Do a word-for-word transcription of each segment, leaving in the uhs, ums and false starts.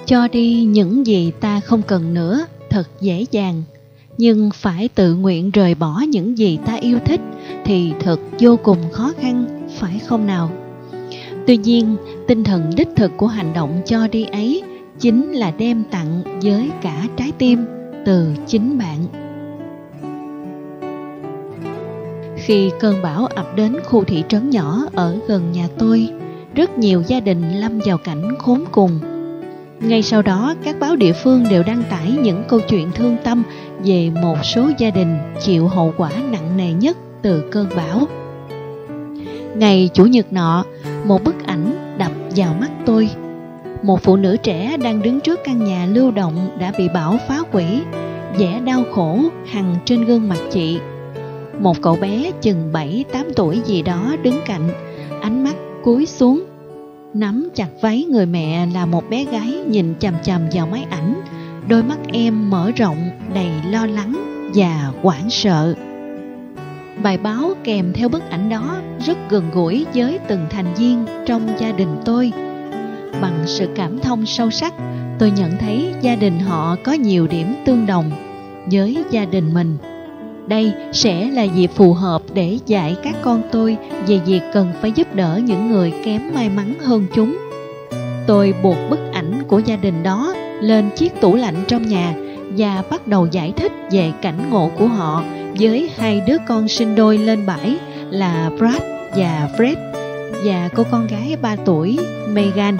Cho đi những gì ta không cần nữa thật dễ dàng, nhưng phải tự nguyện rời bỏ những gì ta yêu thích thì thật vô cùng khó khăn, phải không nào? Tuy nhiên, tinh thần đích thực của hành động cho đi ấy chính là đem tặng với cả trái tim từ chính bạn. Khi cơn bão ập đến khu thị trấn nhỏ ở gần nhà tôi, rất nhiều gia đình lâm vào cảnh khốn cùng. Ngay sau đó, các báo địa phương đều đăng tải những câu chuyện thương tâm về một số gia đình chịu hậu quả nặng nề nhất từ cơn bão. Ngày Chủ nhật nọ, một bức ảnh đập vào mắt tôi. Một phụ nữ trẻ đang đứng trước căn nhà lưu động đã bị bão phá hủy, vẻ đau khổ hằn trên gương mặt chị. Một cậu bé chừng bảy tám tuổi gì đó đứng cạnh, ánh mắt cúi xuống, nắm chặt váy người mẹ là một bé gái nhìn chằm chằm vào máy ảnh. Đôi mắt em mở rộng đầy lo lắng và hoảng sợ. Bài báo kèm theo bức ảnh đó rất gần gũi với từng thành viên trong gia đình tôi. Bằng sự cảm thông sâu sắc, tôi nhận thấy gia đình họ có nhiều điểm tương đồng với gia đình mình. Đây sẽ là dịp phù hợp để dạy các con tôi về việc cần phải giúp đỡ những người kém may mắn hơn chúng. Tôi buộc bức ảnh của gia đình đó lên chiếc tủ lạnh trong nhà và bắt đầu giải thích về cảnh ngộ của họ với hai đứa con sinh đôi lên bãi là Brad và Fred và cô con gái ba tuổi Megan.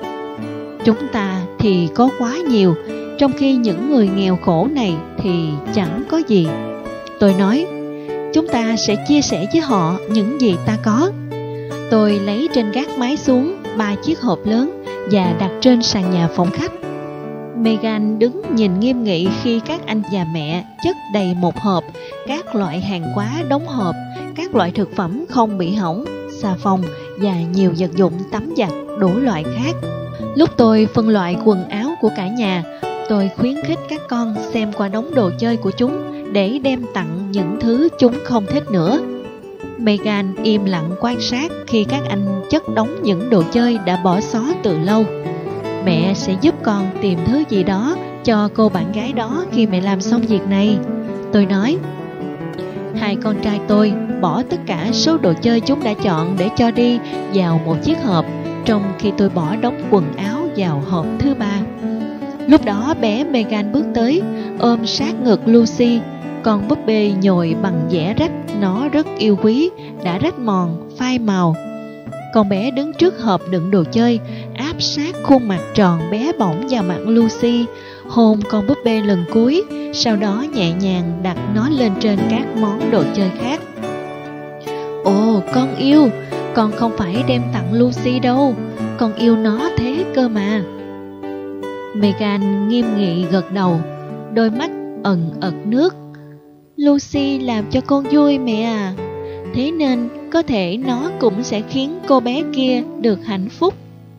Chúng ta thì có quá nhiều, trong khi những người nghèo khổ này thì chẳng có gì. Tôi nói, chúng ta sẽ chia sẻ với họ những gì ta có. Tôi lấy trên gác mái xuống ba chiếc hộp lớn và đặt trên sàn nhà phòng khách. Megan đứng nhìn nghiêm nghị khi các anh và mẹ chất đầy một hộp các loại hàng hóa đóng hộp, các loại thực phẩm không bị hỏng, xà phòng và nhiều vật dụng tắm giặt đủ loại khác. Lúc tôi phân loại quần áo của cả nhà, tôi khuyến khích các con xem qua đống đồ chơi của chúng để đem tặng những thứ chúng không thích nữa. Megan im lặng quan sát khi các anh chất đóng những đồ chơi đã bỏ xó từ lâu. Mẹ sẽ giúp con tìm thứ gì đó cho cô bạn gái đó khi mẹ làm xong việc này, tôi nói. Hai con trai tôi bỏ tất cả số đồ chơi chúng đã chọn để cho đi vào một chiếc hộp, trong khi tôi bỏ đống quần áo vào hộp thứ ba. Lúc đó bé Megan bước tới, ôm sát ngực Lucy, con búp bê nhồi bằng vẽ rách nó rất yêu quý, đã rách mòn, phai màu. Con bé đứng trước hộp đựng đồ chơi, áp sát khuôn mặt tròn bé bỏng vào mặt Lucy, hôn con búp bê lần cuối, sau đó nhẹ nhàng đặt nó lên trên các món đồ chơi khác. Ồ, con yêu, con không phải đem tặng Lucy đâu, con yêu nó thế cơ mà. Megan nghiêm nghị gật đầu, đôi mắt ẩn ẩn nước. Lucy làm cho con vui mẹ à, thế nên có thể nó cũng sẽ khiến cô bé kia được hạnh phúc.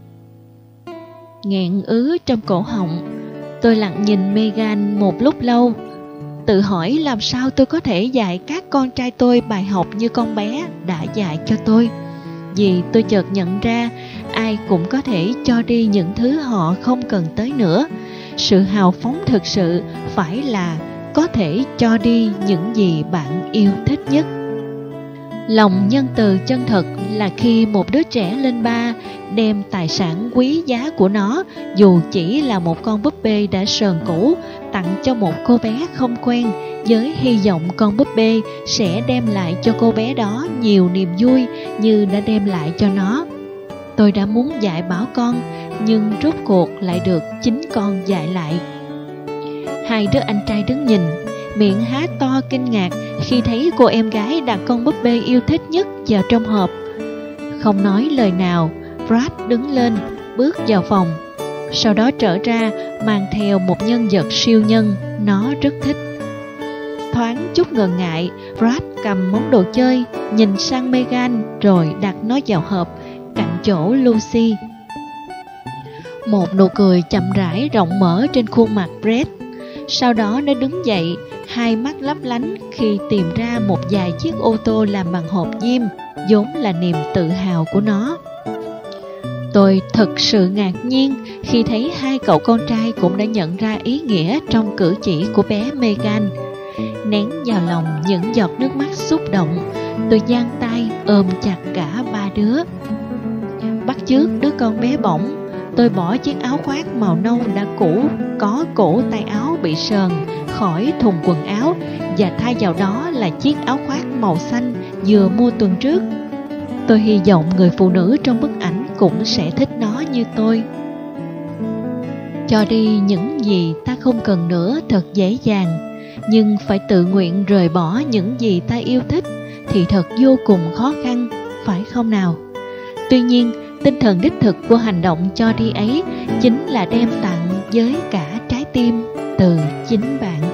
Nghẹn ứ trong cổ họng, tôi lặng nhìn Megan một lúc lâu, tự hỏi làm sao tôi có thể dạy các con trai tôi bài học như con bé đã dạy cho tôi. Vì tôi chợt nhận ra ai cũng có thể cho đi những thứ họ không cần tới nữa. Sự hào phóng thực sự phải là có thể cho đi những gì bạn yêu thích nhất. Lòng nhân từ chân thật là khi một đứa trẻ lên ba đem tài sản quý giá của nó, dù chỉ là một con búp bê đã sờn cũ, tặng cho một cô bé không quen, với hy vọng con búp bê sẽ đem lại cho cô bé đó nhiều niềm vui như đã đem lại cho nó. Tôi đã muốn dạy bảo con, nhưng rốt cuộc lại được chính con dạy lại. Hai đứa anh trai đứng nhìn, miệng há to kinh ngạc khi thấy cô em gái đặt con búp bê yêu thích nhất vào trong hộp. Không nói lời nào, Brad đứng lên, bước vào phòng. Sau đó trở ra mang theo một nhân vật siêu nhân nó rất thích. Thoáng chút ngần ngại, Brad cầm món đồ chơi, nhìn sang Megan rồi đặt nó vào hộp cạnh chỗ Lucy. Một nụ cười chậm rãi rộng mở trên khuôn mặt Brad. Sau đó nó đứng dậy, hai mắt lấp lánh khi tìm ra một vài chiếc ô tô làm bằng hộp diêm, vốn là niềm tự hào của nó. Tôi thực sự ngạc nhiên khi thấy hai cậu con trai cũng đã nhận ra ý nghĩa trong cử chỉ của bé Megan. Nén vào lòng những giọt nước mắt xúc động, tôi giang tay ôm chặt cả ba đứa. Bắt chước đứa con bé bỏng, tôi bỏ chiếc áo khoác màu nâu đã cũ, có cổ tay áo bị sờn khỏi thùng quần áo, và thay vào đó là chiếc áo khoác màu xanh vừa mua tuần trước. Tôi hy vọng người phụ nữ trong bức ảnh cũng sẽ thích nó như tôi. Cho đi những gì ta không cần nữa thật dễ dàng, nhưng phải tự nguyện rời bỏ những gì ta yêu thích thì thật vô cùng khó khăn, phải không nào? Tuy nhiên, tinh thần đích thực của hành động cho đi ấy chính là đem tặng với cả trái tim từ chính bạn.